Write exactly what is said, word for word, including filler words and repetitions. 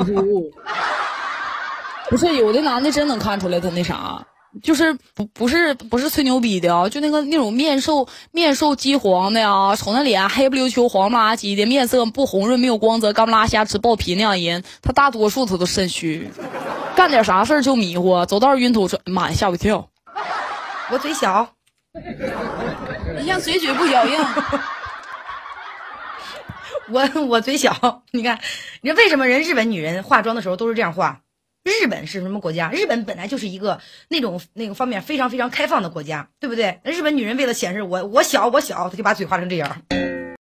住。不是有的男的真能看出来他那啥，就是不不是不是吹牛逼的啊，就那个那种面瘦面瘦肌黄的呀，瞅那脸黑不溜秋黄不拉几的，面色不红润没有光泽，干不拉瞎直爆皮那样人，他大多数他都肾虚，干点啥事儿就迷糊，走道晕头转，妈呀吓我一跳。 我嘴小， 你像嘴嘴不脚硬。 我我嘴小，你看，你知道为什么人日本女人化妆的时候都是这样化？日本是什么国家？日本本来就是一个那种那个方面非常非常开放的国家，对不对？日本女人为了显示我我小我小，她就把嘴画成这样。